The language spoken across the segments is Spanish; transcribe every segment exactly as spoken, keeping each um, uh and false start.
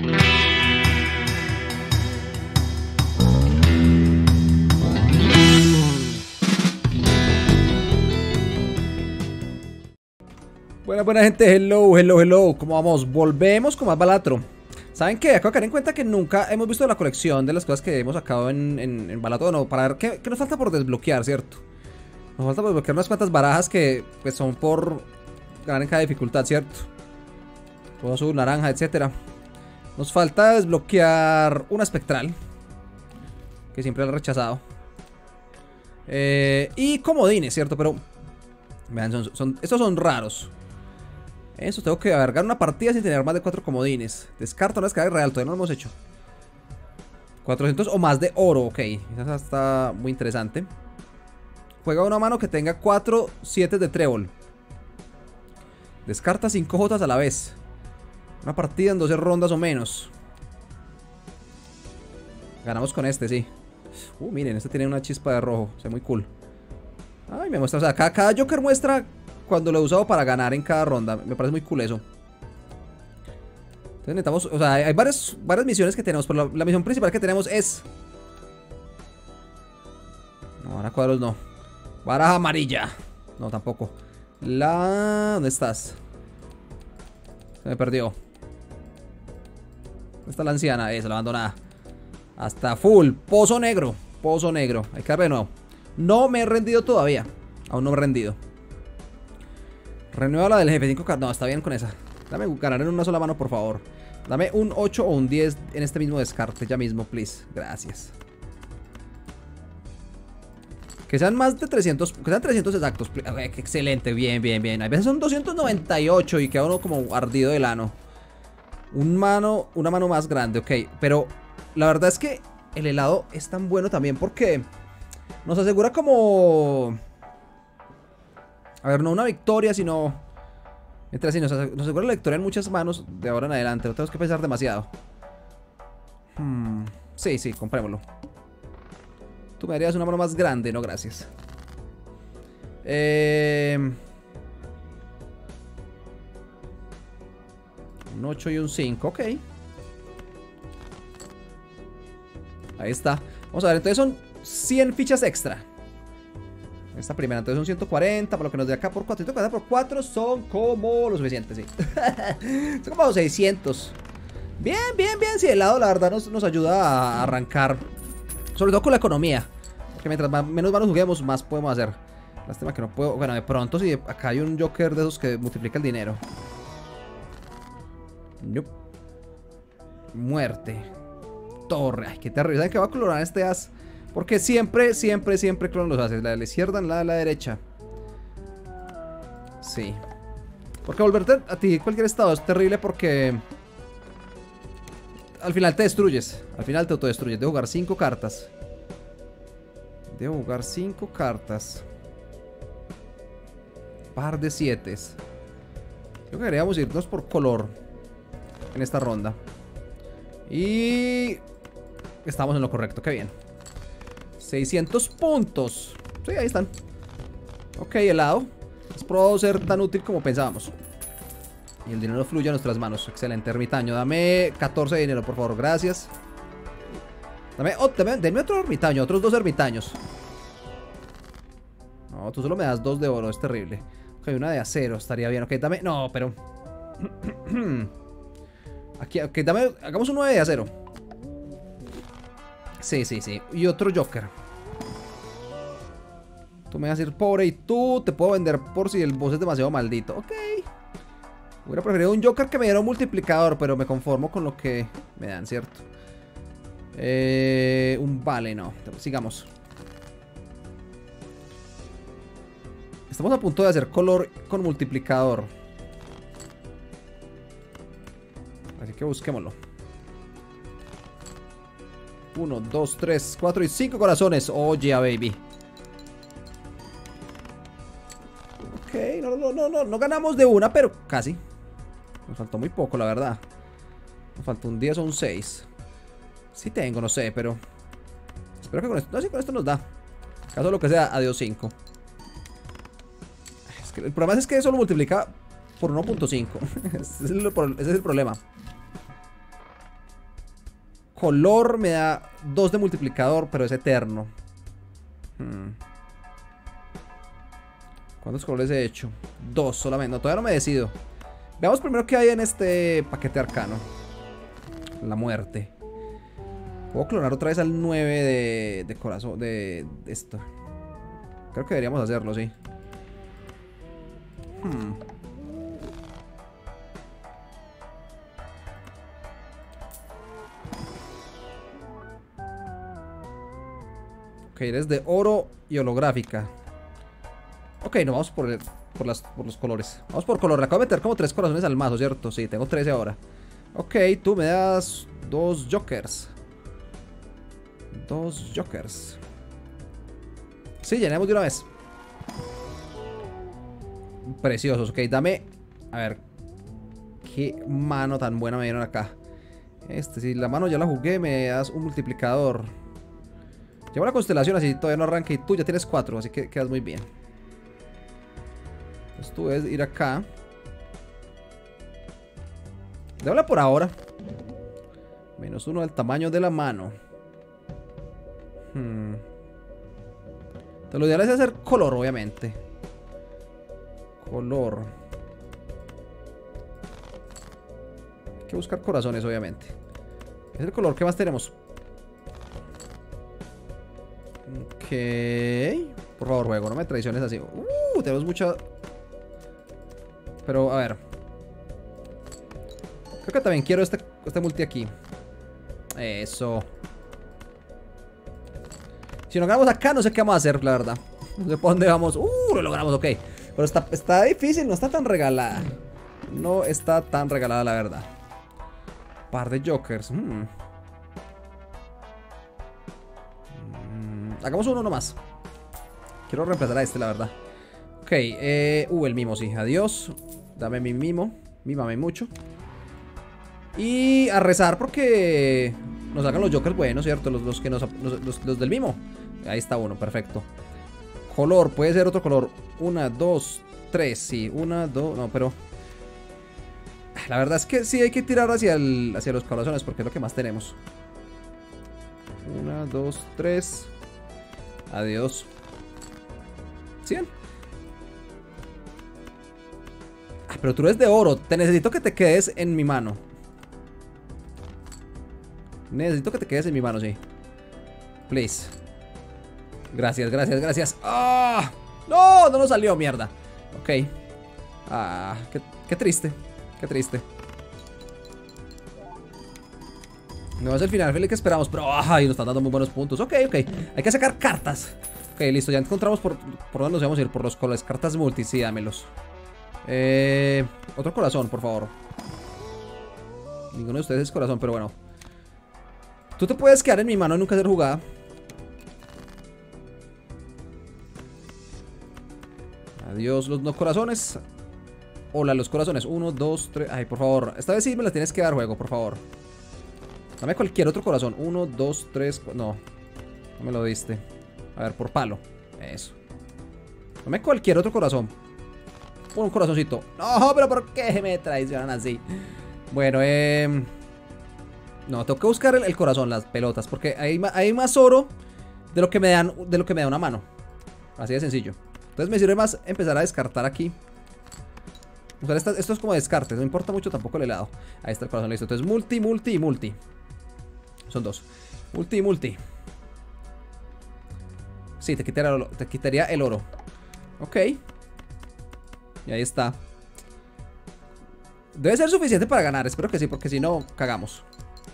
Buena, buena gente, hello, hello, hello. ¿Cómo vamos? Volvemos con más Balatro. ¿Saben qué? Acabo de caer en cuenta que nunca hemos visto la colección de las cosas que hemos sacado en, en, en Balatro. No, para ver qué, qué nos falta por desbloquear, ¿cierto? Nos falta por desbloquear unas cuantas barajas que pues son por ganar en cada dificultad, ¿cierto? Todo azul, naranja, etcétera. Nos falta desbloquear una espectral, que siempre la he rechazado. Eh, y comodines, ¿cierto? Pero vean, son, son, estos son raros. Eso, tengo que alargar una partida sin tener más de cuatro comodines. Descarto una descarga real, todavía no lo hemos hecho. cuatrocientos o más de oro, ok. Esa está muy interesante. Juega una mano que tenga cuatro siete de trébol. Descarta cinco jotas a la vez. Una partida en doce rondas o menos. Ganamos con este, sí. Uh, miren, este tiene una chispa de rojo. Se ve muy cool. Ay, me muestra, o sea, cada, cada Joker muestra cuando lo he usado para ganar en cada ronda. Me parece muy cool eso. Entonces necesitamos, o sea, hay, hay varias, varias misiones que tenemos, pero la, la misión principal que tenemos es... No, ahora cuadros no. Baraja amarilla. No, tampoco. La... ¿Dónde estás? Se me perdió. ¿Dónde está la anciana? Esa, la abandonada. Hasta full. Pozo negro. Pozo negro. Hay que darle de nuevo. No me he rendido todavía. Aún no me he rendido. Renueva la del jefe. cinco K. No, está bien con esa. Dame ganar en una sola mano, por favor. Dame un ocho o un diez en este mismo descarte. Ya mismo, please. Gracias. Que sean más de trescientos. Que sean trescientos exactos. Okay, excelente. Bien, bien, bien. A veces son doscientos noventa y ocho y queda uno como ardido del ano. Un mano, una mano más grande, ok. Pero la verdad es que el helado es tan bueno también porque nos asegura como... A ver, no una victoria, sino... Mientras sí, nos asegura la victoria en muchas manos de ahora en adelante. No tenemos que pensar demasiado. Hmm. Sí, sí, comprémoslo. Tú me darías una mano más grande, no, gracias. Eh... Un ocho y un cinco, ok. Ahí está. Vamos a ver, entonces son cien fichas extra. Esta primera, entonces son ciento cuarenta. Por lo que nos dé acá por cuatro. ciento cuarenta por cuatro son como lo suficiente, sí. Son como seiscientos. Bien, bien, bien. Si sí, el lado la verdad nos, nos ayuda a arrancar. Sobre todo con la economía. Porque mientras más, menos manos juguemos, más podemos hacer. Lástima que no puedo. Bueno, de pronto si acá hay un Joker de esos que multiplica el dinero. Nope. Muerte. Torre. Ay, qué terrible. ¿Saben que va a clonar este as? Porque siempre, siempre, siempre clonan los ases. La de la izquierda, la de la derecha. Sí. Porque volverte a ti cualquier estado es terrible porque... Al final te destruyes. Al final te autodestruyes. Debo jugar cinco cartas. Debo jugar cinco cartas. Par de siete. Creo que deberíamos irnos por color en esta ronda. Y... Estamos en lo correcto, qué bien. seiscientos puntos. Sí, ahí están. Ok, helado. Has probado ser tan útil como pensábamos. Y el dinero fluye a nuestras manos. Excelente, ermitaño. Dame catorce de dinero, por favor, gracias. Dame, oh, dame, denme otro ermitaño, otros dos ermitaños. No, tú solo me das dos de oro, es terrible. Ok, una de acero, estaría bien. Ok, dame, no, pero... Aquí, ok, dame, hagamos uno de acero. Sí, sí, sí. Y otro Joker. Tú me vas a ir pobre y tú te puedo vender por si el boss es demasiado maldito. Ok. Hubiera preferido un Joker que me diera un multiplicador, pero me conformo con lo que me dan, ¿cierto? Eh, un vale, no. Sigamos. Estamos a punto de hacer color con multiplicador. Así que busquémoslo. Uno, dos, tres, cuatro y cinco corazones. Oh yeah, baby. Ok, no, no, no, no, no ganamos de una, pero casi. Nos faltó muy poco, la verdad. Nos faltó un diez o un seis. Sí tengo, no sé, pero... Espero que con esto... No, sí, con esto nos da. Caso lo que sea, adiós cinco. Es que el problema es que eso lo multiplica por uno punto cinco. ese, ese es el problema. color me da dos de multiplicador, pero es eterno. Hmm. ¿Cuántos colores he hecho? Dos solamente. No, todavía no me decido. Veamos primero qué hay en este paquete arcano. La muerte. Puedo clonar otra vez al nueve de, de corazón. De, de esto. Creo que deberíamos hacerlo, sí. Hmm. Ok, eres de oro y holográfica. Ok, no, vamos por, el, por, las, por los colores. Vamos por color. Le acabo de meter como tres corazones al mazo, ¿cierto? Sí, tengo trece ahora. Ok, tú me das dos jokers. Dos jokers. Sí, llenemos de una vez. Preciosos, ok, dame. A ver. Qué mano tan buena me dieron acá. Este, si la mano ya la jugué, me das un multiplicador. Llevo la constelación, así todavía no arranca. Y tú ya tienes cuatro, así que quedas muy bien. Entonces tú debes ir acá. Déjala por ahora. Menos uno del tamaño de la mano. Hmm. Te lo ideal es hacer color, obviamente. Color. Hay que buscar corazones, obviamente. Es el color que más tenemos. Ok. Por favor, juego, no me traiciones así. Uh, tenemos mucha... Pero, a ver. Creo que también quiero este, este multi aquí. Eso. Si nos ganamos acá, no sé qué vamos a hacer, la verdad. No sé por dónde vamos. Uh, lo logramos, ok. Pero está, está difícil, no está tan regalada. No está tan regalada, la verdad. Par de jokers. Hmm. Hmm. Hagamos uno nomás. Quiero reemplazar a este, la verdad. Ok, eh, uh, el mimo, sí. Adiós. Dame mi mimo. Mímame mucho. Y a rezar porque nos hagan los jokers buenos, ¿cierto? Los, los que nos, los, los, los del mimo. Ahí está uno, perfecto. Color, puede ser otro color. Una, dos, tres, sí. Una, dos, no, pero... La verdad es que sí hay que tirar hacia, el, hacia los corazones porque es lo que más tenemos. Una, dos, tres. Adiós. ¿cien? Ah, pero tú eres de oro. Te necesito que te quedes en mi mano. Necesito que te quedes en mi mano, sí. Please. Gracias, gracias, gracias. ¡Ah! ¡No! No nos salió, mierda. Ok. Ah, qué, qué triste. Qué triste. No es el final feliz que esperamos, pero ay, nos están dando muy buenos puntos. Ok, ok. Hay que sacar cartas. Ok, listo. Ya encontramos por, por dónde nos vamos a ir. Por los colores. Cartas multi, sí, dámelos. Eh, otro corazón, por favor. Ninguno de ustedes es corazón, pero bueno. Tú te puedes quedar en mi mano y nunca hacer jugada. Adiós los no corazones. Hola los corazones. Uno, dos, tres. Ay, por favor. Esta vez sí me la tienes que dar juego, por favor. Dame cualquier otro corazón. Uno, dos, tres. No. No me lo diste. A ver, por palo. Eso. Dame cualquier otro corazón. Un corazoncito. No, pero ¿por qué me traicionan así? Bueno, eh... No, tengo que buscar el, el corazón, las pelotas. Porque hay, hay más oro de lo que me dan, de lo que me da una mano. Así de sencillo. Entonces me sirve más empezar a descartar aquí. Usar esta, esto es como descarte. No importa mucho tampoco el helado. Ahí está el corazón, listo. Entonces multi, multi y multi. Son dos. Multi y multi. Sí, te quitaría el oro. Te quitaría el oro. Ok. Y ahí está. Debe ser suficiente para ganar. Espero que sí, porque si no, cagamos.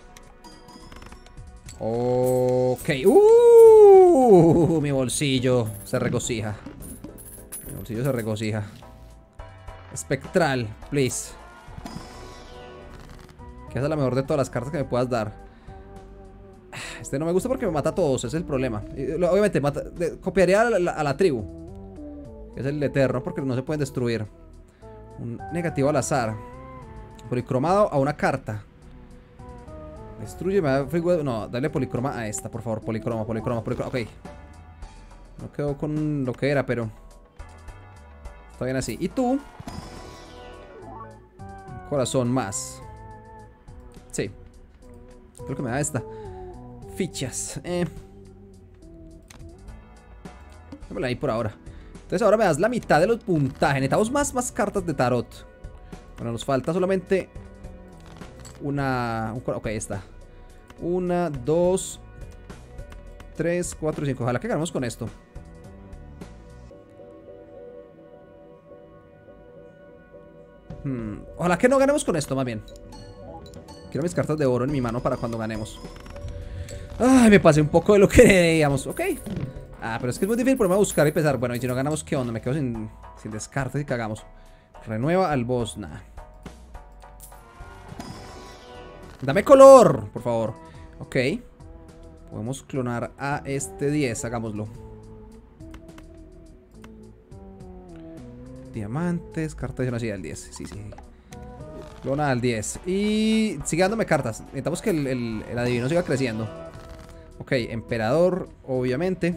Ok. Uh, mi bolsillo se regocija. Mi bolsillo se regocija. Espectral, please. Que esa es la mejor de todas las cartas que me puedas dar. Este no me gusta porque me mata a todos. Ese es el problema. Obviamente mata, de, copiaría a la, a la tribu, que es el eterno, porque no se pueden destruir. Un negativo al azar. Policromado a una carta. Destruye, me da free web. No, dale policroma a esta, por favor. Policroma, policroma, policroma. Ok. No quedó con lo que era, pero está bien así. Y tú, un corazón más. Sí. Creo que me da esta. Fichas. Eh. Démosla ahí por ahora. Entonces ahora me das la mitad de los puntajes. Necesitamos más, más cartas de tarot. Bueno, nos falta solamente una... Un, ok, ahí está. Una, dos, tres, cuatro y cinco. Ojalá que ganemos con esto. Hmm. Ojalá que no ganemos con esto, más bien. Quiero mis cartas de oro en mi mano para cuando ganemos. Ay, me pasé un poco de lo que debíamos. Ok. Ah, pero es que es muy difícil ponerme a buscar y pensar. Bueno, y si no ganamos, ¿qué onda? Me quedo sin, sin descartes y cagamos. Renueva al boss. Nah. Dame color, por favor. Ok. Podemos clonar a este diez. Hagámoslo. Diamantes, cartas de una ciudad al diez. Sí, sí. Clona al diez. Y sigue dándome cartas. Necesitamos que el, el, el adivino siga creciendo. Ok, emperador, obviamente.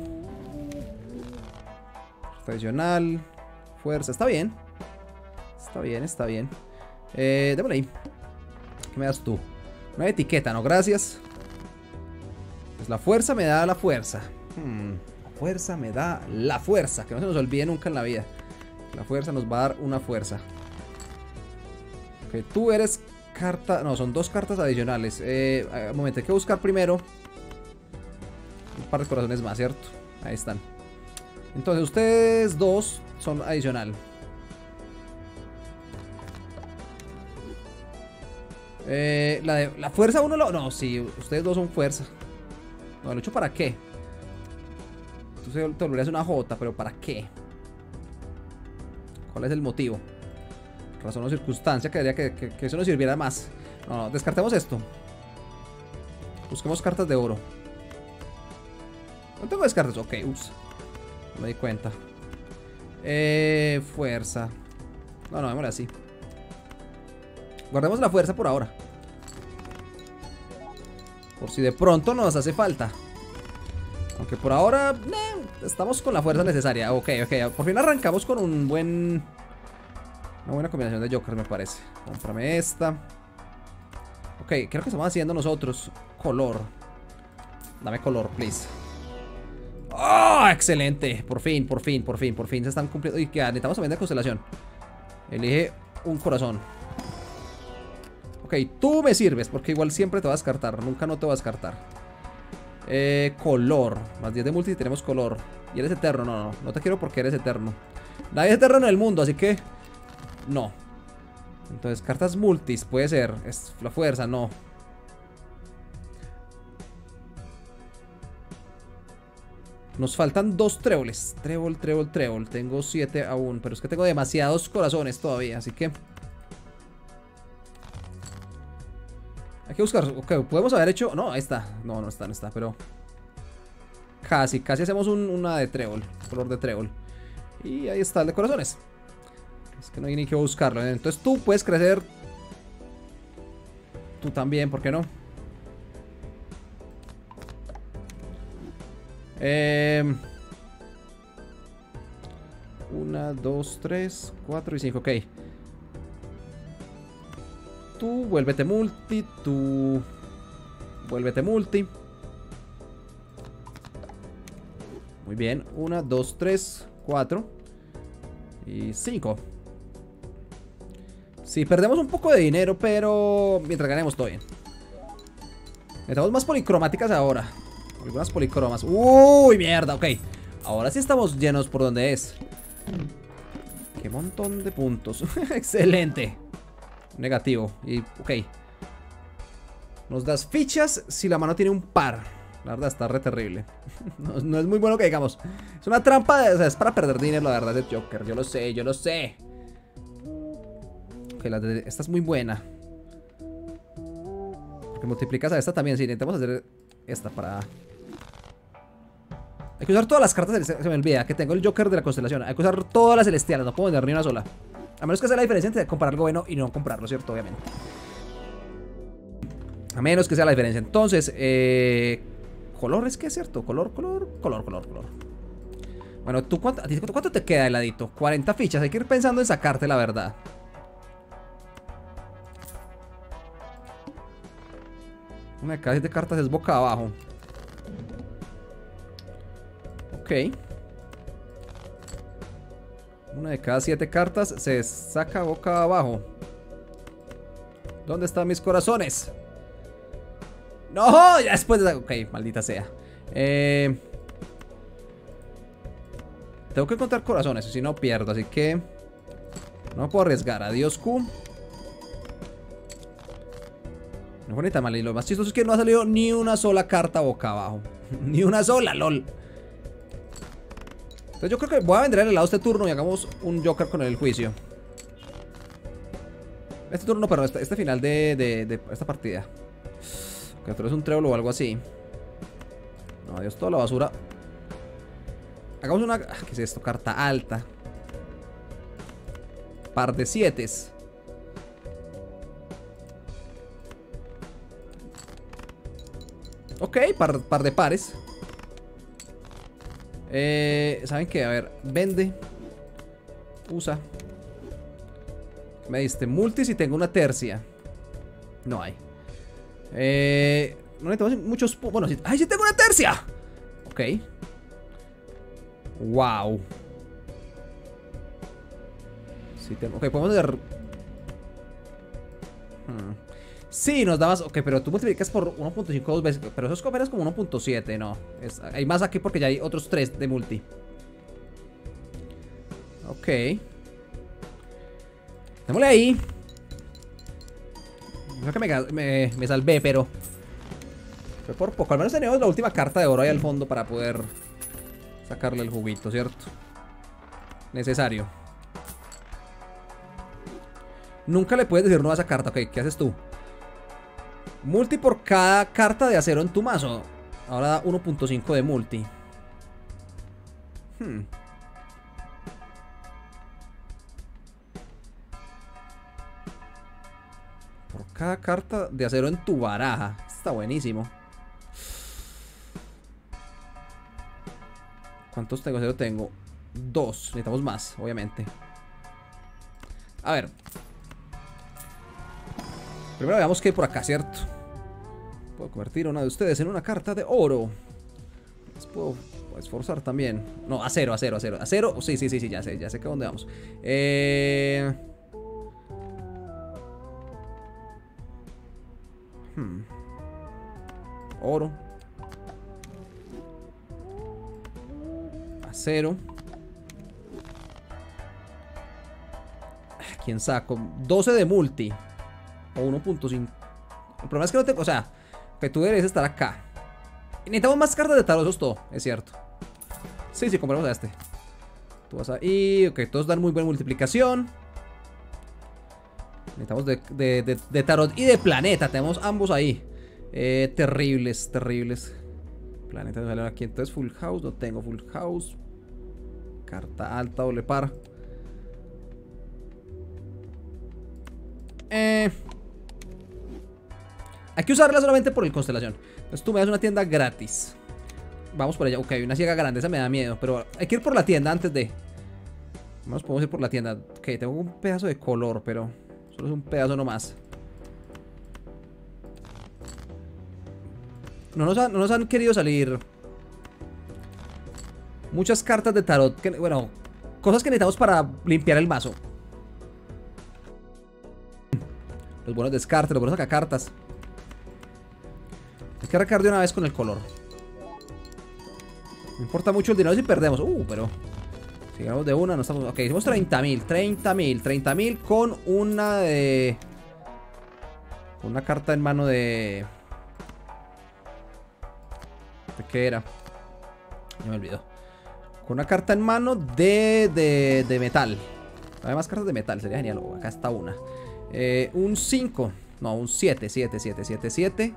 Tradicional. Fuerza, está bien. Está bien, está bien. Eh, démosle ahí. ¿Qué me das tú? Una etiqueta, no, gracias. Pues la fuerza me da la fuerza. Hmm, la fuerza me da la fuerza. Que no se nos olvide nunca en la vida. La fuerza nos va a dar una fuerza. Ok, tú eres carta... No, son dos cartas adicionales. Eh, un momento, hay que buscar primero un par de corazones más, ¿cierto? Ahí están. Entonces, ustedes dos son adicional. Eh, la, de, la fuerza uno lo... No, sí, ustedes dos son fuerza. No, ¿lo hecho para qué? Tú te volverías una J, pero ¿para qué? ¿Cuál es el motivo? Razón o circunstancia que haría que, que, que eso nos sirviera más. No, no, descartemos esto. Busquemos cartas de oro. No tengo descartes. Ok, ups. No me di cuenta. Eh, fuerza. No, no, démosle así. Guardemos la fuerza por ahora. Por si de pronto nos hace falta. Aunque por ahora eh, estamos con la fuerza necesaria. Ok, ok. Por fin arrancamos con un buen... Una buena combinación de Joker, me parece. Cómprame esta. Ok, creo que estamos haciendo nosotros. Color. Dame color, please. ¡Oh! Excelente. Por fin, por fin, por fin, por fin se están cumpliendo. Y que necesitamos también de constelación. Elige un corazón. Ok, tú me sirves, porque igual siempre te vas a descartar. Nunca no te vas a descartar. Eh, color. Más diez de multi y tenemos color. Y eres eterno. No, no, no te quiero porque eres eterno. Nadie es eterno en el mundo, así que... No. Entonces, cartas multis, puede ser. Es la fuerza, no. Nos faltan dos tréboles. Trébol, trébol, trébol. Tengo siete aún, pero es que tengo demasiados corazones todavía, así que... Hay que buscar. Ok, podemos haber hecho... No, ahí está. No, no está, no está, pero... Casi, casi hacemos un, una de trébol. Color de trébol. Y ahí está el de corazones. Es que no hay ni que buscarlo. Entonces tú puedes crecer. Tú también, ¿por qué no? Eh, una, dos, tres, cuatro y cinco. Ok. Tú vuélvete multi. Tú vuélvete multi. Muy bien. Una, dos, tres, cuatro y cinco. Sí, perdemos un poco de dinero, pero mientras ganemos todo bien. Necesitamos más policromáticas ahora. Algunas policromas. Uy, mierda, ok. Ahora sí estamos llenos por donde es. Qué montón de puntos. Excelente. Negativo. Y, ok. Nos das fichas si la mano tiene un par. La verdad está re terrible. No, no es muy bueno que digamos. Es una trampa, de, o sea, es para perder dinero, la verdad, de Joker. Yo lo sé, yo lo sé. Ok, la de, esta es muy buena. Porque multiplicas a esta también. Sí, intentamos hacer esta para... Hay que usar todas las cartas celestiales. Se me olvida que tengo el Joker de la constelación. Hay que usar todas las celestiales. No puedo vender ni una sola. A menos que sea la diferencia entre comprar algo bueno y no comprarlo, ¿cierto? Obviamente. A menos que sea la diferencia. Entonces, eh... color es que es cierto. Color, color, color, color, color. Bueno, ¿tú cuánto, a ti, ¿cuánto te queda, heladito? cuarenta fichas. Hay que ir pensando en sacarte, la verdad. Una de cada siete cartas es boca abajo. Ok. Una de cada siete cartas se saca boca abajo. ¿Dónde están mis corazones? ¡No! Ya después de... Ok, maldita sea. Eh... Tengo que encontrar corazones, si no pierdo, así que... No puedo arriesgar. Adiós, Q. No fue ni tan mal. Y lo más chistoso es que no ha salido ni una sola carta boca abajo. Ni una sola, lol. Entonces yo creo que voy a vender el helado este turno y hagamos un Joker con el juicio. Este turno, pero este, este final de, de, de esta partida. Que tú eres un trébol o algo así. No, adiós toda la basura. Hagamos una... ¿Qué es esto? Carta alta. Par de sietes. Ok, par, par de pares. Eh, ¿Saben qué? A ver, vende. Usa. Me diste multis y tengo una tercia. No hay. Eh, no necesitamos muchos... Bueno, sí. ¡Ay, sí tengo una tercia! Ok. Wow. Sí tengo... Ok, podemos hacer... Hmm. Sí, nos dabas... Ok, pero tú multiplicas por uno punto cinco dos veces. Pero eso es como como uno punto siete, no. Es... Hay más aquí porque ya hay otros tres de multi. Ok. Démosle ahí. Creo que me, me, me salvé, pero... Fue por poco. Al menos tenemos la última carta de oro ahí al fondo para poder sacarle el juguito, ¿cierto? Necesario. Nunca le puedes decir no a esa carta. Ok, ¿qué haces tú? Multi por cada carta de acero en tu mazo. Ahora da uno punto cinco de multi. Hmm. Por cada carta de acero en tu baraja. Está buenísimo. ¿Cuántos tengo? Acero tengo. Dos. Necesitamos más, obviamente. A ver. Primero veamos qué hay por acá, ¿cierto? Puedo convertir a una de ustedes en una carta de oro. Les puedo, puedo esforzar también. No, acero, acero, acero. Acero. Sí, sí, sí, sí, ya sé, ya sé que a dónde vamos. Eh... Hmm. Oro. Acero. ¿Quién saco? doce de multi. O uno punto cinco. El problema es que no tengo... O sea, que tú deberías estar acá. Y necesitamos más cartas de tarot, eso es todo. Es cierto. Sí, sí, compramos a este. Tú vas ahí. Ok, todos dan muy buena multiplicación. Necesitamos de, de, de, de tarot y de planeta. Tenemos ambos ahí. Eh, terribles, terribles. Planeta me sale aquí. Entonces full house. No tengo full house. Carta alta, doble par. Eh, hay que usarla solamente por el constelación. Entonces tú me das una tienda gratis. Vamos por ella. Ok, una ciega grandeza me da miedo. Pero hay que ir por la tienda antes de... Vamos, podemos ir por la tienda. Ok, tengo un pedazo de color, pero solo es un pedazo nomás. No nos, han, no nos han querido salir muchas cartas de tarot que, bueno, cosas que necesitamos para limpiar el mazo. Los buenos descartes, los buenos sacacartas. Hay que arrancar de una vez con el color. No importa mucho el dinero si perdemos. Uh, pero si ganamos de una, no estamos... Ok, hicimos treinta mil, treinta mil, treinta mil con una de... Una carta en mano de... ¿De qué era? Ya me olvidó. Con una carta en mano de, de, de metal. Hay más cartas de metal, sería genial. Oh, acá está una. Eh, un cinco. No, un siete, siete, siete, siete, siete.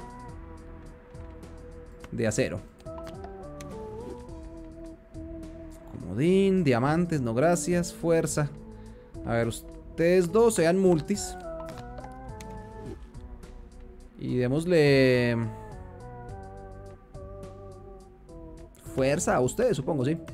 De acero. Comodín, diamantes, no gracias. Fuerza. A ver, ustedes dos sean multis. Y démosle... Fuerza a ustedes, supongo, sí.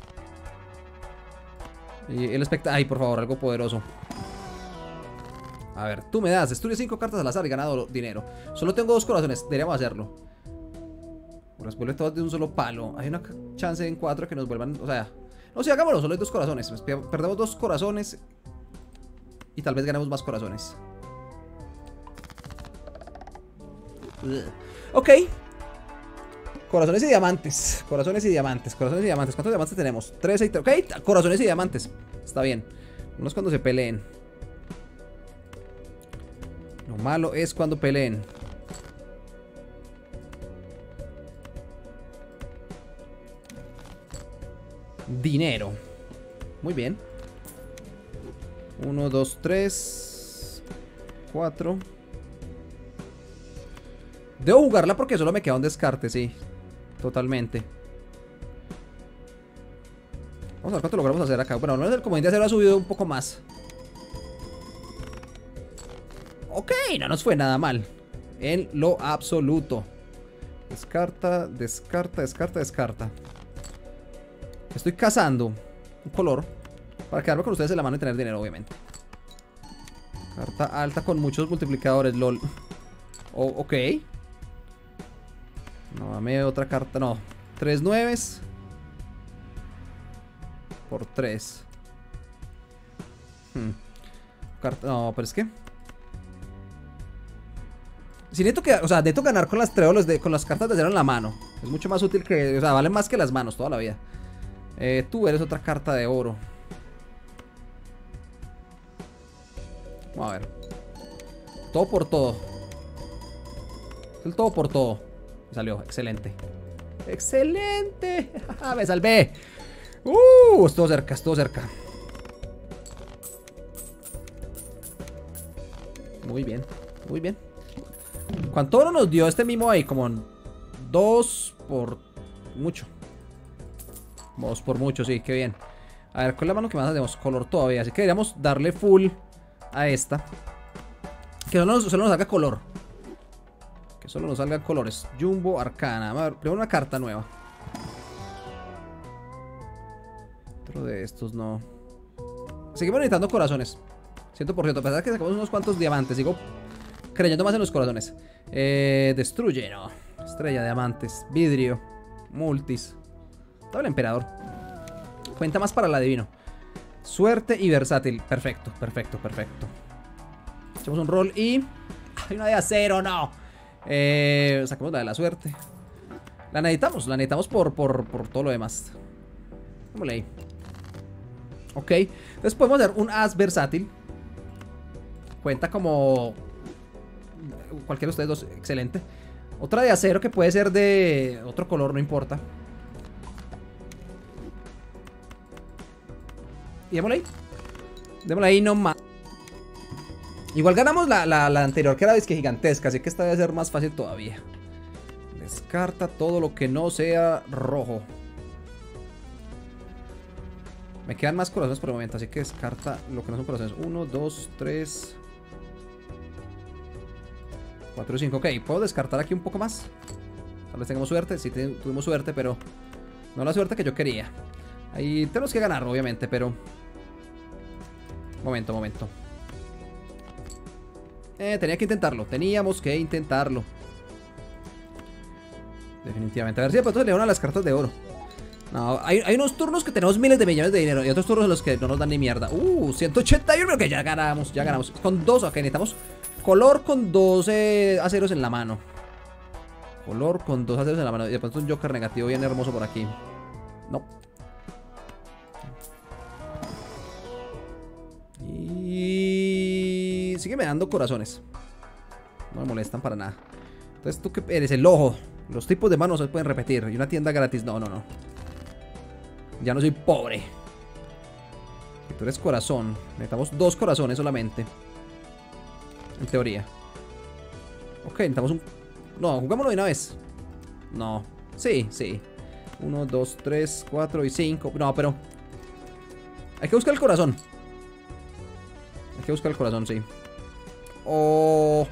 Y el espectáculo... Ay, por favor, algo poderoso. A ver, tú me das, destruye cinco cartas al azar y ganado dinero. Solo tengo dos corazones, deberíamos hacerlo. Las vuelve todas de un solo palo. Hay una chance en cuatro que nos vuelvan, o sea... No, sí, hagámoslo, solo hay dos corazones. Perdemos dos corazones y tal vez ganemos más corazones. Ok. Corazones y diamantes. Corazones y diamantes. Corazones y diamantes. ¿Cuántos diamantes tenemos? trece y... Ok, corazones y diamantes. Está bien. No es cuando se peleen. Lo malo es cuando peleen. Dinero. Muy bien. Uno, dos, tres. Cuatro. Debo jugarla porque solo me queda un descarte, sí. Totalmente. Vamos a ver cuánto logramos hacer acá. Bueno, no es el comodín de acero, ha subido un poco más. Ok, no nos fue nada mal. En lo absoluto. Descarta, descarta, descarta, descarta. Estoy cazando un color para quedarme con ustedes en la mano y tener dinero, obviamente. Carta alta con muchos multiplicadores, lol. Oh, ok. No, dame otra carta, no. Tres nueves. Por tres. Hmm. Carta, no, pero es que... Si neto que, o sea, neto ganar con las treolos de, con las cartas de cero en la mano. Es mucho más útil que, o sea, valen más que las manos toda la vida. Eh, tú eres otra carta de oro. Vamos a ver. Todo por todo. El todo por todo. Me salió, excelente. ¡Excelente! ¡Me salvé! ¡Uh! Estuvo cerca, estuvo cerca. Muy bien, muy bien. ¿Cuánto oro nos dio este mimo ahí? Como dos por mucho. Dos por mucho, sí, qué bien. A ver, con la mano que más hacemos color todavía. Así que deberíamos darle full a esta. Que solo nos, solo nos salga color. Que solo nos salgan colores. Jumbo, Arcana. A ver, primero una carta nueva. Otro de estos no. Seguimos necesitando corazones. cien por ciento. A pesar de que sacamos unos cuantos diamantes. Sigo creyendo más en los corazones. Eh, destruye, no. Estrella, diamantes, vidrio, multis. Todo el emperador. Cuenta más para el adivino. Suerte y versátil. Perfecto, perfecto, perfecto. Echamos un roll y... Hay una de acero, no. Eh, sacamos la de la suerte. La necesitamos, la necesitamos por, por, por todo lo demás. Vámonos ahí. Ok. Entonces podemos hacer un as versátil. Cuenta como... Cualquiera de ustedes dos, excelente. Otra de acero que puede ser de otro color, no importa. Y démosle ahí. Démosle ahí nomás. Igual ganamos la, la, la anterior, que era disque gigantesca, así que esta debe ser más fácil todavía. Descarta todo lo que no sea rojo. Me quedan más corazones por el momento, así que descarta lo que no son corazones. Uno, dos, tres, cuatro y cinco. Ok, puedo descartar aquí un poco más. Tal vez tengamos suerte. Sí, tuvimos suerte, pero no la suerte que yo quería. Ahí tenemos que ganar, obviamente, pero... Momento, momento. Eh, tenía que intentarlo. Teníamos que intentarlo. Definitivamente. A ver si de pronto se le van a las cartas de oro. No, hay, hay unos turnos que tenemos miles de millones de dinero. Y otros turnos en los que no nos dan ni mierda. Uh, ciento ochenta y uno. Que ya ganamos, ya ganamos. Con dos, ok, necesitamos color con dos eh, aceros en la mano. Color con dos aceros en la mano. Y de pronto un Joker negativo bien hermoso por aquí. No. Y... Sígueme dando corazones. No me molestan para nada. Entonces tú que eres el ojo. Los tipos de manos se pueden repetir. Y una tienda gratis. No, no, no. Ya no soy pobre. Y tú eres corazón. Necesitamos dos corazones solamente. En teoría. Ok, necesitamos un... No, jugámoslo de una vez. No. Sí, sí. Uno, dos, tres, cuatro y cinco. No, pero... Hay que buscar el corazón. Hay que buscar el corazón, sí. Oh...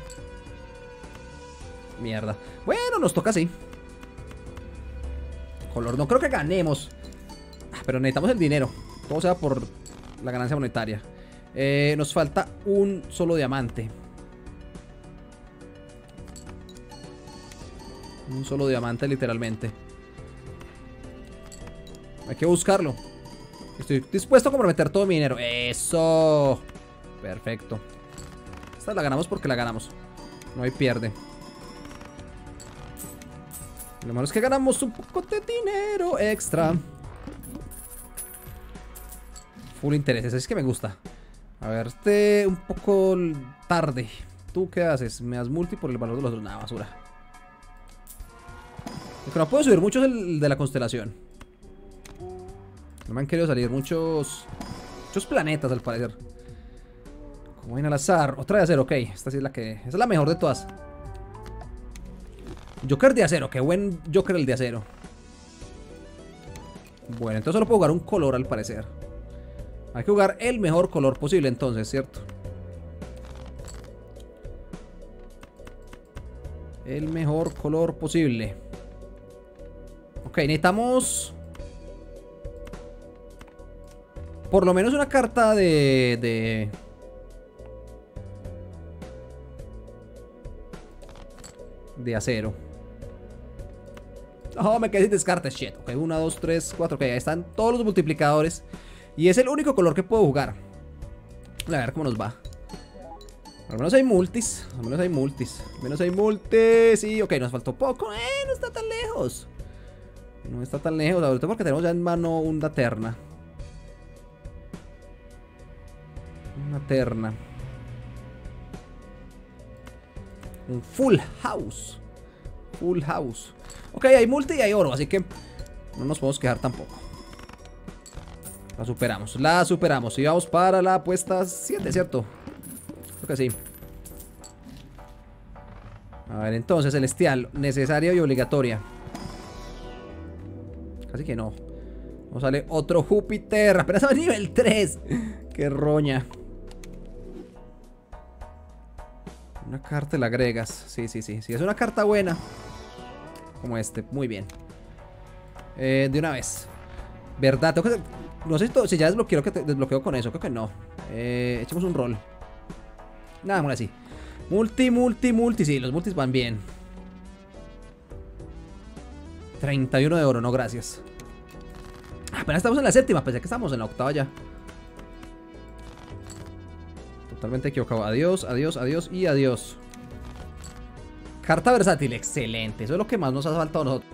Mierda. Bueno, nos toca así. Color, no creo que ganemos. Pero necesitamos el dinero. Todo sea por la ganancia monetaria. Eh, nos falta un solo diamante. Un solo diamante, literalmente. Hay que buscarlo. Estoy dispuesto a comprometer todo mi dinero. ¡Eso! Perfecto. Esta la ganamos porque la ganamos. No hay pierde. Lo malo es que ganamos un poco de dinero extra. Full interés, así es que me gusta. A ver, este un poco tarde. ¿Tú qué haces? Me das multi por el valor de los otros. Nada, basura. Lo que no puedo subir mucho es el de la constelación. No me han querido salir muchos Muchos planetas al parecer. Como viene al azar. Otra de acero, ok. Esta sí es la que... Esa es la mejor de todas. Joker de acero, qué buen Joker el de acero. Bueno, entonces solo puedo jugar un color al parecer. Hay que jugar el mejor color posible entonces, ¿cierto? El mejor color posible. Ok, necesitamos por lo menos una carta de... de... de acero. Oh, me quedé sin descartes, shit. Ok, uno, dos, tres, cuatro. Ok, ahí están todos los multiplicadores. Y es el único color que puedo jugar. A ver cómo nos va. Al menos hay multis. Al menos hay multis. Al menos hay multis. Sí, ok, nos faltó poco. Eh, no está tan lejos. No está tan lejos. Ahorita porque tenemos ya en mano una terna. Una terna. Un full house. Full house. Ok, hay multi y hay oro, así que no nos podemos quejar tampoco. La superamos, la superamos. Y vamos para la apuesta siete, ¿cierto? Creo que sí. A ver, entonces, celestial, necesaria y obligatoria. Casi que no. Nos sale otro Júpiter. Apenas a nivel tres. Qué roña. Una carta la agregas. Sí, sí, sí. Sí, es una carta buena. Como este, muy bien. Eh, de una vez. ¿Verdad? Tengo que... No sé si ya desbloqueo, que te desbloqueo con eso. Creo que no. Eh, echemos un rol. Nada, bueno, así. Multi, multi, multi. Sí, los multis van bien. treinta y uno de oro, no, gracias. Apenas estamos en la séptima. Pensé que estamos en la octava ya. Totalmente equivocado. Adiós, adiós, adiós y adiós. Carta versátil, excelente. Eso es lo que más nos ha faltado a nosotros.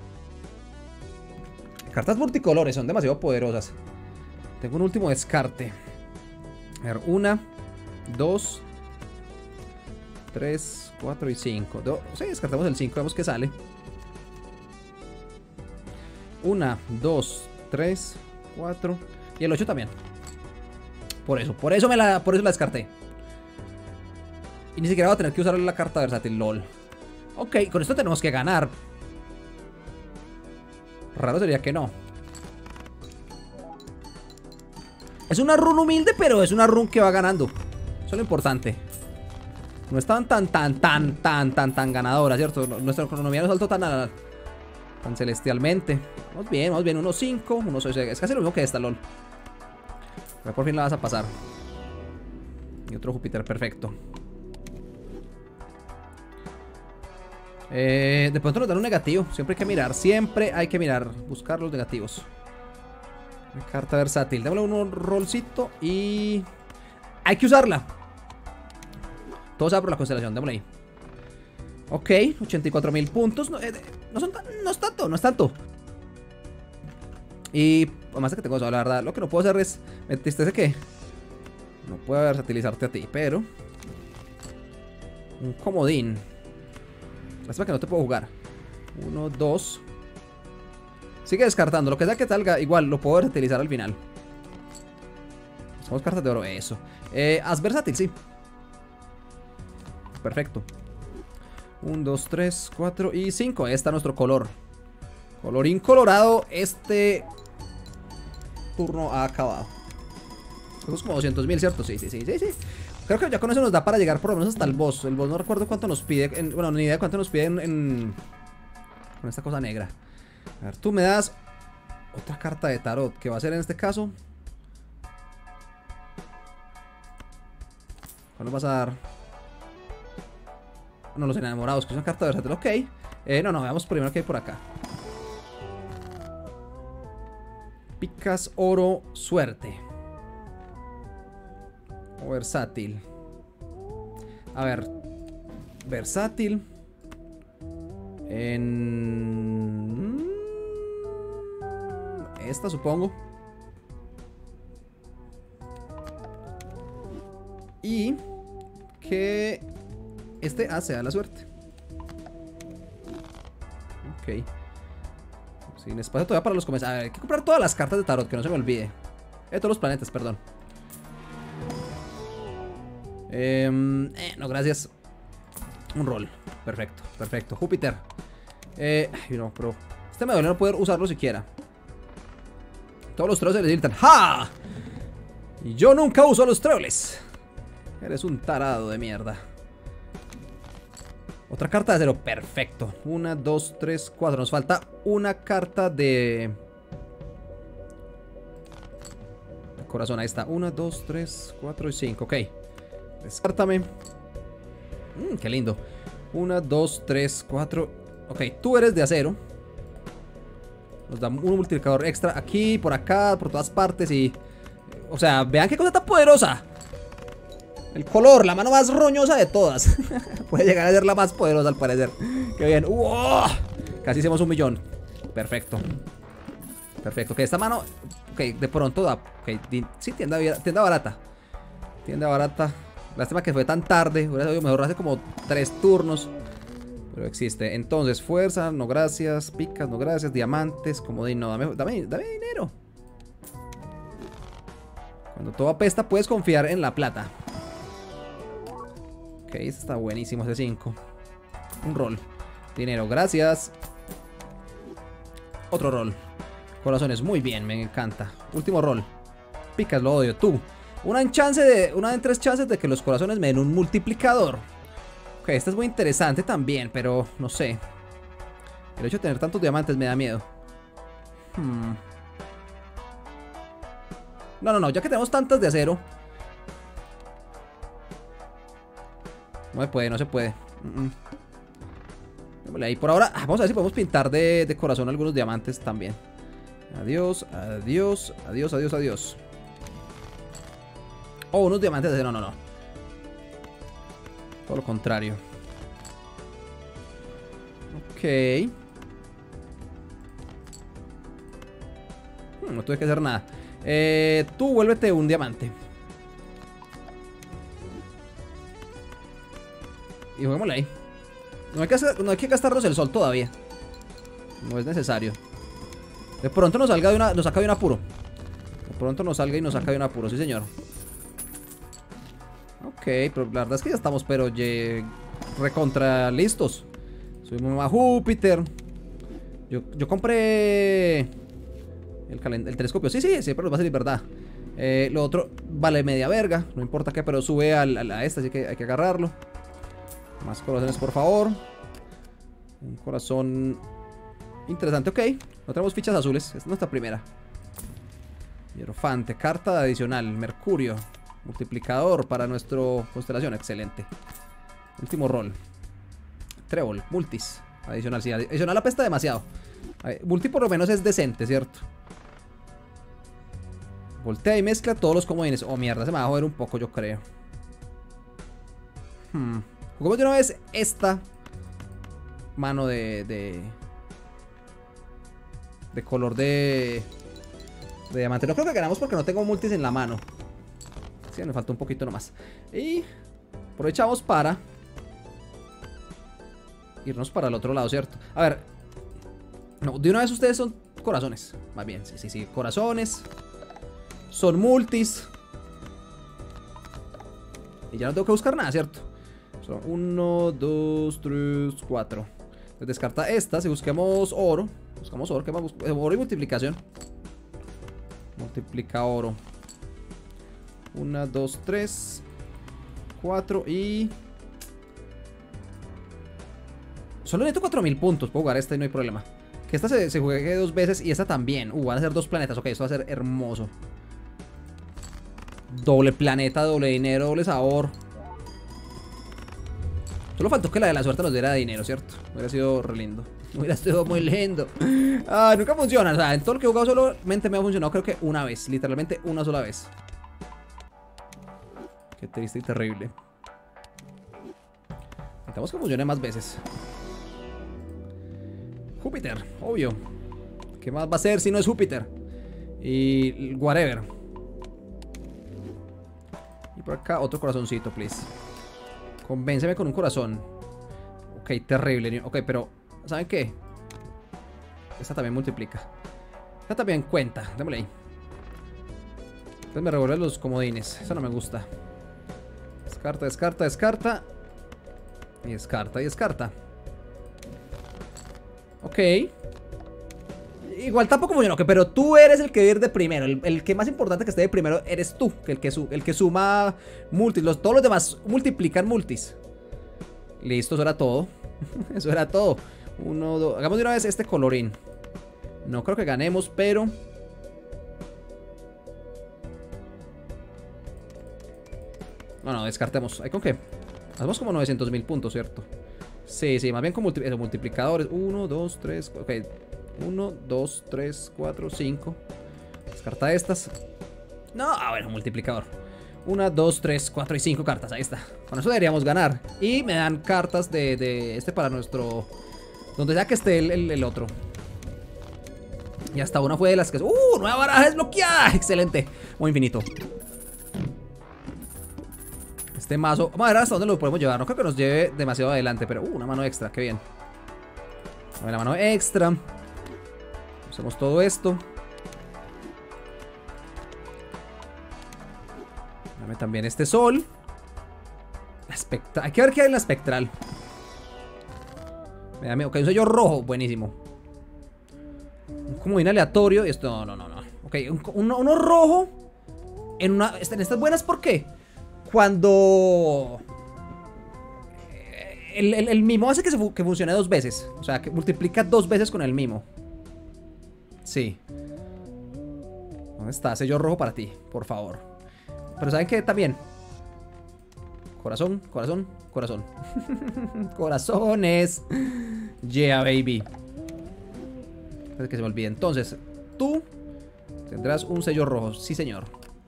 Cartas multicolores son demasiado poderosas. Tengo un último descarte. A ver, una, dos, tres, cuatro y cinco. Do sí, descartamos el cinco, vemos que sale. Una, dos, tres, cuatro y el ocho también. Por eso, por eso me la, por eso la descarté. Y ni siquiera voy a tener que usar la carta versátil, lol. Ok, con esto tenemos que ganar. Raro sería que no. Es una run humilde, pero es una run que va ganando. Eso es lo importante. No estaban tan, tan, tan, tan, tan, tan ganadora, ¿cierto? Nuestra economía no saltó tan, tan celestialmente. Vamos bien, vamos bien. uno cinco, uno seis. Es casi lo mismo que esta, lol. Pero por fin la vas a pasar. Y otro Júpiter, perfecto. Eh, de pronto nos dan un negativo. Siempre hay que mirar, siempre hay que mirar. Buscar los negativos. Una carta versátil. Démosle un rolcito y... hay que usarla. Todo se va por la constelación, démosle ahí. Ok, ochenta y cuatro mil puntos. No, eh, no, son tan, no es tanto, no es tanto. Y además de que tengo eso, la verdad, lo que no puedo hacer es... me entristece que no puedo versatilizarte a ti, pero... un comodín. Lástima que no te puedo jugar. Uno, dos. Sigue descartando. Lo que sea que salga, igual lo puedo versatilizar al final. Somos cartas de oro. Eso. Eh, haz versátil, sí. Perfecto. uno, dos, tres, cuatro y cinco. Ahí está nuestro color. Colorín colorado. Este turno ha acabado. Somos como doscientos mil, ¿cierto? Sí, sí, sí, sí, sí. Creo que ya con eso nos da para llegar por lo menos hasta el boss. El boss no recuerdo cuánto nos pide. En, bueno, ni idea de cuánto nos pide en, en... con esta cosa negra. A ver, tú me das otra carta de tarot. Que va a ser en este caso ¿Cuál nos vas a dar? No, los enamorados, que es una carta versátil. Ok. Eh, no, no, veamos primero qué hay por acá. Picas, oro, suerte. O versátil. A ver. Versátil. En... esta, supongo. Y... que... este A sea la suerte. Ok. Sin espacio todavía para los comercios. A ver, hay que comprar todas las cartas de tarot, que no se me olvide. Eh, todos los planetas, perdón. Eh, eh, no, gracias. Un rol. Perfecto, perfecto. Júpiter. Eh, ay, no, pero este me duele no poder usarlo siquiera. Todos los troles se necesitan. ¡Ja! Y yo nunca uso los troles. Eres un tarado de mierda. Otra carta de cero. Perfecto. Una, dos, tres, cuatro. Nos falta una carta de... de corazón. Ahí está. Una, dos, tres, cuatro y cinco. Ok. Descártame. Mmm, qué lindo. Una, dos, tres, cuatro. Ok, tú eres de acero. Nos da un multiplicador extra aquí, por acá, por todas partes y... o sea, vean qué cosa tan poderosa. El color, la mano más roñosa de todas. Puede llegar a ser la más poderosa al parecer. Qué bien. ¡Wow! Casi hicimos un millón. Perfecto. Perfecto. Ok, esta mano... ok, de pronto da... ok, sí, tienda, tienda barata. Tienda barata. Lástima que fue tan tarde. Hubiera sido mejor hace como tres turnos. Pero existe. Entonces, fuerza, no gracias. Picas, no gracias. Diamantes, comodín, no. Dame, dame, dame dinero. Cuando todo apesta, puedes confiar en la plata. Ok, este está buenísimo, ese cinco. Un rol. Dinero, gracias. Otro rol. Corazones, muy bien, me encanta. Último rol. Picas, lo odio. Tú. Una en chance de. Una en tres chances de que los corazones me den un multiplicador. Ok, esta es muy interesante también, pero no sé. El hecho de tener tantos diamantes me da miedo. Hmm. No, no, no, ya que tenemos tantas de acero. No se puede, no se puede. Mm -mm. Ahí por ahora, vamos a ver si podemos pintar de, de corazón algunos diamantes también. Adiós, adiós, adiós, adiós, adiós. Oh, unos diamantes de acero, no, no, no. Todo lo contrario. Ok. Hmm, no tuve que hacer nada. Eh, tú vuélvete un diamante. Y juguémosle ahí. No hay, que hacer, no hay que gastarnos el sol todavía. No es necesario. De pronto nos salga de una, nos saca de un apuro. De pronto nos salga y nos saca de un apuro, sí señor. Ok, pero la verdad es que ya estamos, pero ye, recontra listos. Subimos a Júpiter. Yo, yo compré el, el telescopio. Sí, sí, siempre nos va a salir verdad. Eh, lo otro vale media verga. No importa qué, pero sube a, a, a esta, así que hay que agarrarlo. Más corazones, por favor. Un corazón interesante, ok. No tenemos fichas azules. Esta es nuestra primera. Hierofante, carta adicional. Mercurio. Multiplicador para nuestra constelación, excelente. Último rol. Trébol, multis. Adicional, sí, adicional apesta demasiado. Multi por lo menos es decente, ¿cierto? Voltea y mezcla todos los comodines. Oh, mierda, se me va a joder un poco, yo creo. Hmm. Jugamos de una vez esta mano de... De, de color de... de diamante. No creo que ganamos porque no tengo multis en la mano. Sí, me falta un poquito nomás. Y aprovechamos para irnos para el otro lado, ¿cierto? A ver. No, de una vez ustedes son corazones. Más bien, sí, sí, sí. Corazones. Son multis. Y ya no tengo que buscar nada, ¿cierto? Son uno, dos, tres, cuatro. Entonces descarta esta. Si busquemos oro. Buscamos oro. ¿Qué más buscamos? Oro y multiplicación. Multiplica oro. Una, dos, tres, cuatro y... solo necesito cuatro mil puntos. Puedo jugar esta y no hay problema. Que esta se, se juegue dos veces y esta también. Uh, van a ser dos planetas. Ok, esto va a ser hermoso. Doble planeta, doble dinero, doble sabor. Solo faltó que la de la suerte nos diera dinero, ¿cierto? Hubiera sido re lindo. Hubiera sido muy lindo. Ah, nunca funciona. O sea, en todo lo que he jugado solamente me ha funcionado creo que una vez. Literalmente una sola vez. Qué triste y terrible. Necesitamos que funcione más veces. Júpiter, obvio. ¿Qué más va a ser si no es Júpiter? Y whatever. Y por acá otro corazoncito, please. Convénceme con un corazón. Ok, terrible. Ok, pero ¿saben qué? Esta también multiplica. Esta también cuenta. Démosle ahí. Entonces me revuelven los comodines. Eso no me gusta. Descarta, descarta, descarta. Y descarta, y descarta. Ok. Igual tampoco funcionó, okay, pero tú eres el que debe ir de primero. El, el que más importante que esté de primero eres tú. Que el, que su, el que suma multis. Los, todos los demás multiplican multis. Listo, eso era todo. Eso era todo. Uno, dos. Hagamos de una vez este colorín. No creo que ganemos, pero... No, no, descartemos. ¿Hay con qué? Hacemos como novecientos mil puntos, ¿cierto? Sí, sí, más bien con multi eso, multiplicadores. uno, dos, tres, ok. uno, dos, tres, cuatro, cinco. Descarta estas. No, ah, bueno, multiplicador. uno, dos, tres, cuatro y cinco cartas, ahí está. Con eso deberíamos ganar. Y me dan cartas de, de este para nuestro... Donde sea que esté el, el, el otro. Y hasta una fue de las que... ¡Uh! Nueva baraja desbloqueada. Excelente. Muy infinito. Este mazo, vamos a ver hasta dónde lo podemos llevar. No creo que nos lleve demasiado adelante, pero uh, una mano extra, qué bien. A ver, la mano extra. Hacemos todo esto. Dame también este sol. La espectral. Hay que ver qué hay en la espectral. Dame, ok, un sello rojo, buenísimo. Un comodín aleatorio. Y esto, no, no, no, no. Ok, un, uno, uno rojo. En una. En estas buenas, ¿por qué? Cuando el, el, el mimo hace que, se, que funcione dos veces. O sea, que multiplica dos veces con el mimo. Sí. ¿Dónde está? Sello rojo para ti, por favor. Pero ¿saben qué? También corazón, corazón, corazón. Corazones. Yeah, baby. Es que se me olvide. Entonces, tú tendrás un sello rojo. Sí, señor.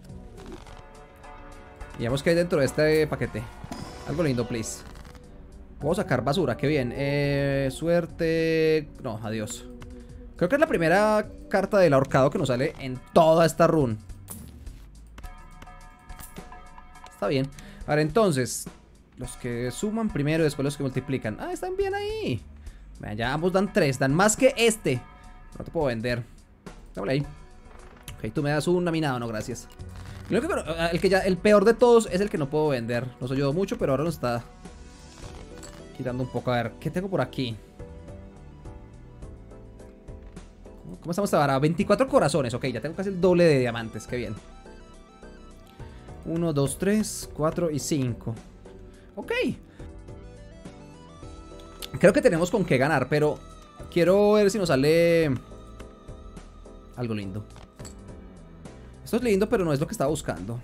Y veamos qué hay dentro de este paquete. Algo lindo, please. Puedo sacar basura, qué bien. eh, Suerte. No, adiós. Creo que es la primera carta del ahorcado que nos sale en toda esta run. Está bien. Ahora entonces, los que suman primero y después los que multiplican. Ah, están bien ahí. Vean, ya ambos dan tres. Dan más que este. No te puedo vender. Dámosle ahí. Ok, tú me das un laminado, no, gracias. Creo que el, que ya, el peor de todos es el que no puedo vender. Nos ayudó mucho, pero ahora nos está quitando un poco. A ver, ¿qué tengo por aquí? ¿Cómo, cómo estamos ahora? veinticuatro corazones. Ok, ya tengo casi el doble de diamantes. Qué bien. uno, dos, tres, cuatro y cinco. Ok. Creo que tenemos con qué ganar, pero quiero ver si nos sale algo lindo. Esto es lindo, pero no es lo que estaba buscando.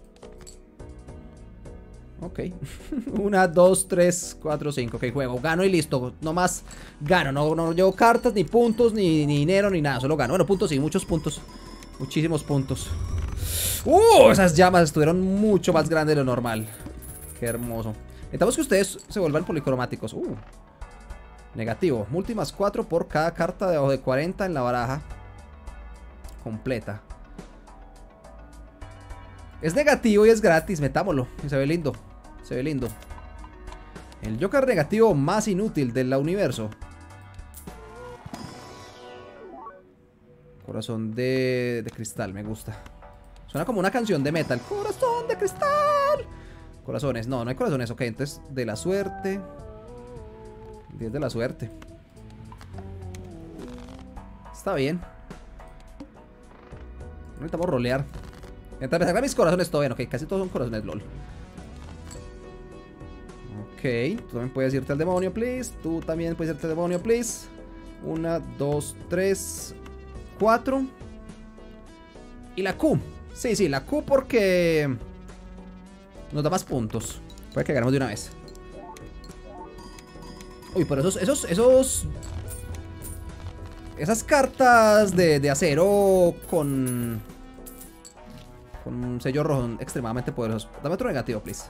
Ok. Una, dos, tres, cuatro, cinco. Ok, juego. Gano y listo. No más gano. No, no llevo cartas, ni puntos, ni, ni dinero, ni nada. Solo gano. Bueno, puntos sí, muchos puntos. Muchísimos puntos. ¡Uh! Esas llamas estuvieron mucho más grandes de lo normal. Qué hermoso. Necesitamos que ustedes se vuelvan policromáticos. Uh. Negativo. Multi más cuatro por cada carta debajo de cuarenta en la baraja completa. Es negativo y es gratis, metámoslo. Y se ve lindo, se ve lindo. El Joker negativo más inútil del universo. Corazón de, de cristal, me gusta. Suena como una canción de metal. Corazón de cristal. Corazones, no, no hay corazones. Ok, entonces de la suerte. diez de la suerte. Está bien. Necesitamos rolear. Mientras me sacan mis corazones todo bien. Ok, casi todos son corazones, lol. Ok, tú también puedes irte al demonio, please. Tú también puedes irte al demonio, please. Una, dos, tres, cuatro. Y la Q. Sí, sí, la Q porque nos da más puntos. Puede que ganemos de una vez. Uy, pero esos, esos, esos... Esas cartas de, de acero con... Con un sello rojo son extremadamente poderosos. Dame otro negativo, please.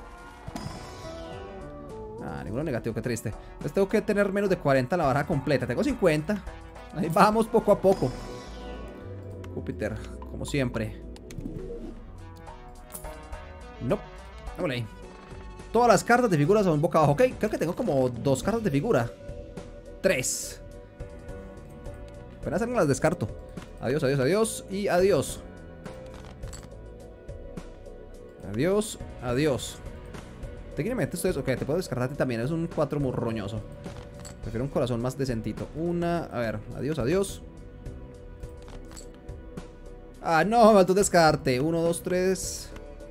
Ah, ninguno negativo, qué triste. Entonces tengo que tener menos de cuarenta la barra completa. Tengo cincuenta. Ahí vamos poco a poco. Júpiter, como siempre. No. Vámonos ahí. Todas las cartas de figuras son boca abajo. Ok, creo que tengo como dos cartas de figura. Tres. Apenas salgan las descarto. Adiós, adiós, adiós. Y adiós. Adiós, adiós. Técnicamente esto es... Ok, te puedo descartar a ti también. Es un cuatro muy roñoso. Prefiero un corazón más decentito. Una... A ver, adiós, adiós. Ah, no, me faltó un descarte. Uno, dos, tres.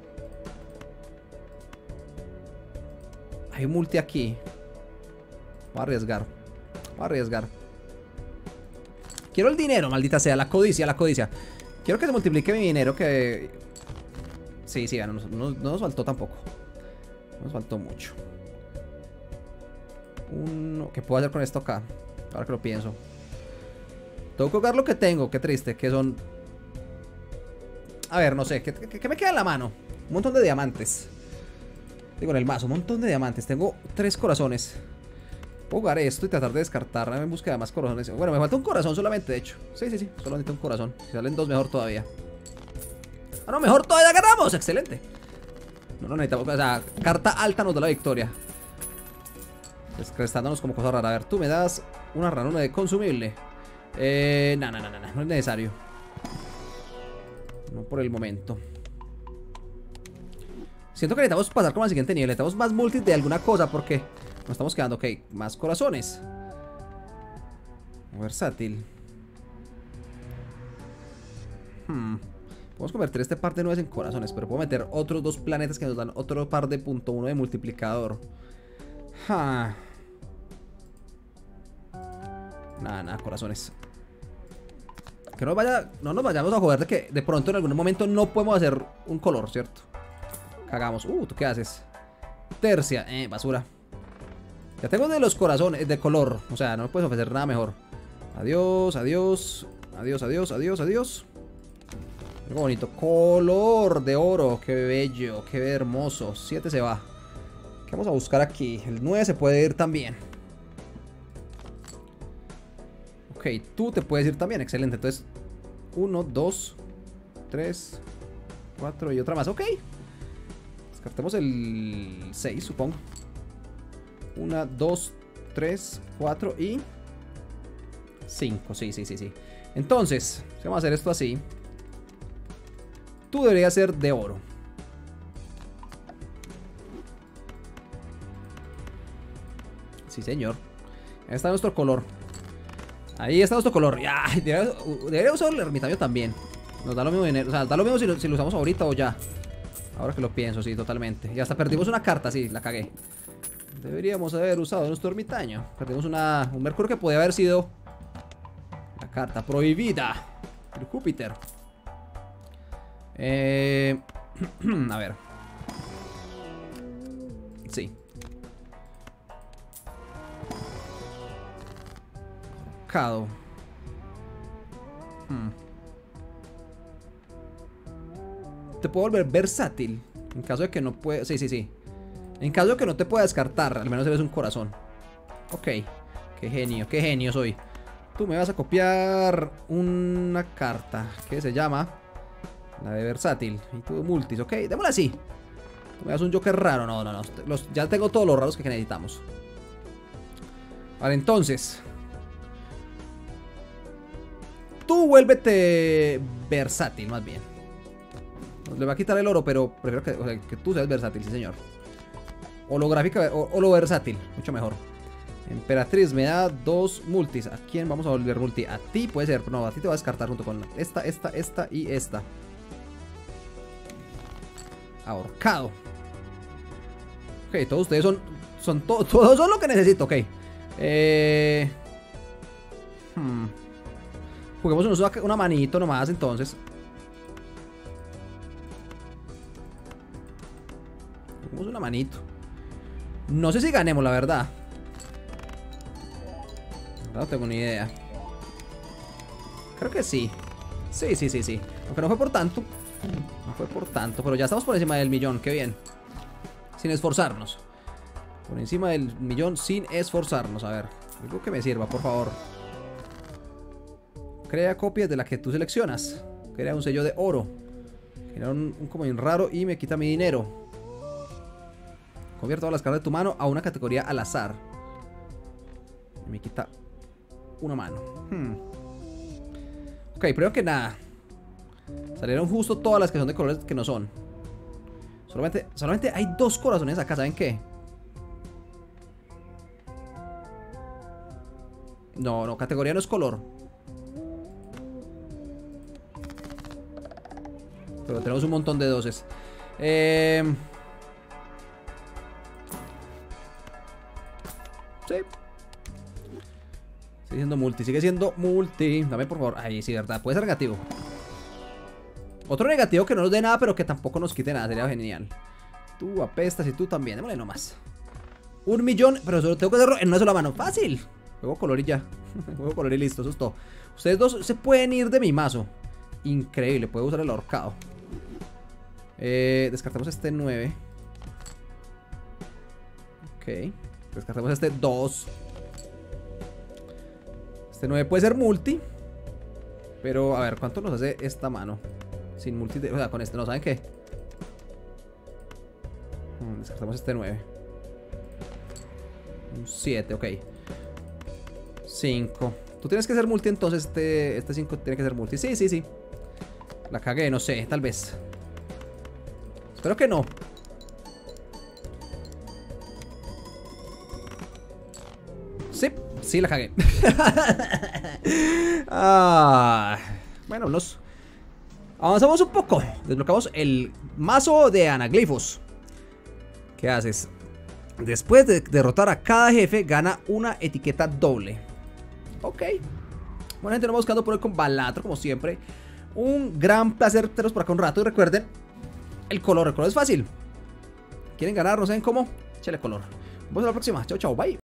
Hay un multi aquí. Voy a arriesgar. Voy a arriesgar. Quiero el dinero, maldita sea. La codicia, la codicia. Quiero que se multiplique mi dinero. Que... Sí, sí, no, no, no, no nos faltó tampoco. No nos faltó mucho. Uno... ¿Qué puedo hacer con esto acá? Ahora que lo pienso. Tengo que jugar lo que tengo. Qué triste. Que son... A ver, no sé. ¿Qué, qué, qué me queda en la mano? Un montón de diamantes. Digo, en el mazo. Un montón de diamantes. Tengo tres corazones. Puedo jugar esto y tratar de descartarme en búsqueda de más corazones. Bueno, me falta un corazón solamente, de hecho. Sí, sí, sí. Solo necesito un corazón. Si salen dos, mejor todavía. Ah, no, mejor todavía ganamos. Excelente. No, no necesitamos. O sea, carta alta nos da la victoria. Descrestándonos como cosa rara. A ver, tú me das una ranura de consumible. Eh, no, no, no, no, no. No es necesario. No por el momento. Siento que necesitamos pasar como al siguiente nivel. Necesitamos más multis de alguna cosa porque nos estamos quedando. Ok, más corazones. Versátil. Hmm. Podemos convertir este par de nueve en corazones, pero puedo meter otros dos planetas que nos dan otro par de punto uno de multiplicador. Ja. Nada, nada, corazones. Que no, vaya, no nos vayamos a joder de que de pronto en algún momento no podemos hacer un color, ¿cierto? Cagamos. Uh, ¿tú qué haces? Tercia. Eh, basura. Ya tengo de los corazones, de color. O sea, no me puedes ofrecer nada mejor. Adiós, adiós. Adiós, adiós, adiós, adiós. Qué bonito. Color de oro. Qué bello, qué hermoso. siete se va. ¿Qué vamos a buscar aquí? El nueve se puede ir también. Ok, tú te puedes ir también. Excelente. Entonces, uno, dos, tres, cuatro y otra más. Ok. Descartemos el seis, supongo. uno, dos, tres, cuatro y cinco. Sí, sí, sí, sí. Entonces, si vamos a hacer esto así, tú deberías ser de oro. Sí, señor. Ahí está nuestro color. Ahí está nuestro color. Ya, debería, debería usar el ermitaño también. Nos da lo mismo dinero. O sea, da lo mismo si lo, si lo usamos ahorita o ya. Ahora que lo pienso, sí, totalmente. Y hasta perdimos una carta, sí, la cagué. Deberíamos haber usado nuestro ermitaño. Perdimos una, un Mercurio que podía haber sido la carta prohibida. El Júpiter. Eh, a ver. Sí. Cado. Hmm. Te puedo volver versátil. En caso de que no pueda... Sí, sí, sí. En caso de que no te pueda descartar, al menos eres un corazón. Ok. Qué genio, qué genio soy. Tú me vas a copiar una carta que se llama la de versátil. Y tú multis, ok. Démosla así. Tú me das un Joker raro. No, no, no. Los, ya tengo todos los raros que necesitamos. Vale, entonces. Tú vuélvete versátil, más bien. Le va a quitar el oro, pero prefiero que, o sea, que tú seas versátil, sí señor. Holográfica, o, holo versátil, mucho mejor. Emperatriz me da dos multis. ¿A quién vamos a volver multi? A ti puede ser, no, a ti te va a descartar junto con esta, esta, esta y esta. Ahorcado. Ok, todos ustedes son, son to, todos son lo que necesito, ok. Eh... Hmm. Juguemos una, una manito nomás entonces. Juguemos una manito. No sé si ganemos, la verdad. No tengo ni idea. Creo que sí. Sí, sí, sí, sí. Aunque no fue por tanto. No fue por tanto, pero ya estamos por encima del millón, qué bien. Sin esforzarnos. Por encima del millón sin esforzarnos. A ver, algo que me sirva, por favor. Crea copias de la que tú seleccionas. Crea un sello de oro. Crea un, un comodín raro y me quita mi dinero. Convierte todas las cartas de tu mano a una categoría al azar. Y me quita una mano. Hmm. Ok, primero que nada, salieron justo todas las que son de colores que no son. Solamente, solamente hay dos corazones acá, ¿saben qué? No, no, categoría no es color. Pero tenemos un montón de doses. Eh... Sí. Sigue siendo multi, sigue siendo multi. Dame por favor. Ahí sí, verdad. Puede ser negativo. Otro negativo que no nos dé nada, pero que tampoco nos quite nada. Sería genial. Tú apestas y tú también. Démosle nomás. Un millón, pero solo tengo que hacerlo en una sola mano. Fácil. Juego color y ya. Juego color y listo. Eso es todo. Ustedes dos se pueden ir de mi mazo. Increíble. Puedo usar el ahorcado. Eh, descartamos este nueve. Ok. Descartamos este dos. Este nueve puede ser multi. Pero a ver, ¿cuánto nos hace esta mano? Sin multi, de, o sea, con este, ¿no? ¿Saben qué? Hmm, descartamos este nueve. Un siete, ok. cinco. Tú tienes que ser multi, entonces este este cinco tiene que ser multi. Sí, sí, sí. La cagué, no sé, tal vez. Espero que no. Sí, sí la cagué. Ah, bueno, nos avanzamos un poco. Desbloqueamos el mazo de anaglifos. ¿Qué haces? Después de derrotar a cada jefe, gana una etiqueta doble. Ok. Bueno, gente, nos vamos buscando por el con Balatro, como siempre. Un gran placer tenerlos por acá un rato. Y recuerden, el color, el color es fácil. ¿Quieren ganar? ¿No saben cómo? Échale color. Nos vemos en la próxima. Chao, chao, bye.